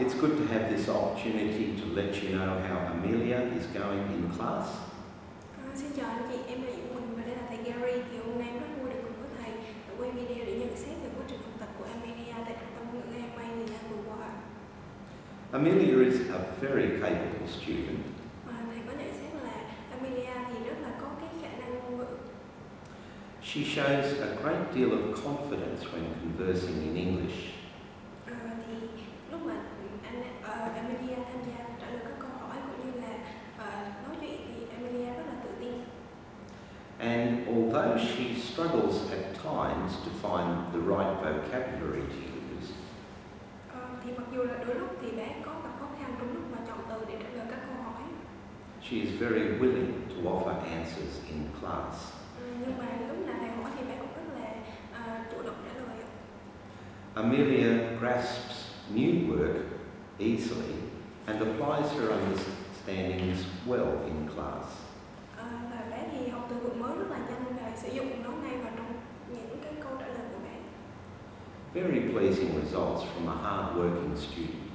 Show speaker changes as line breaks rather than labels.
It's good to have this opportunity to let you know how Amelia is going in class.
Xin chào anh chị, em là Diệu Quỳnh và đây là thầy Gary. Thì hôm nay em rất vui được cùng với thầy quay video để nhận xét về quá trình học tập của Amelia tại trung tâm ngữ An May thời gian vừa qua.
Amelia is a very capable student.
Thầy có nhận xét là Amelia thì rất là có cái khả năng ngôn ngữ.
She shows a great deal of confidence when conversing in English.
Thì lúc mà Amelia tham gia trả lời các câu hỏi cũng như là nói chuyện thì Amelia rất là tự tin.
And although she struggles at times to find the right vocabulary to use,
Thì mặc dù là đôi lúc thì bé có gặp khó khăn trong lúc mà chọn từ để trả lời các câu hỏi.
she is very willing to offer answers in class.
Nhưng mà lúc nào thầy hỏi thì bé cũng rất là chủ động trả lời.
Amelia grasps new work easily and applies her understandings well in class.
Và bé thì học từ vựng mới rất là nhanh và sử dụng nó ngay vào trong những cái câu trả lời của bé.
Very pleasing results from a hard-working student.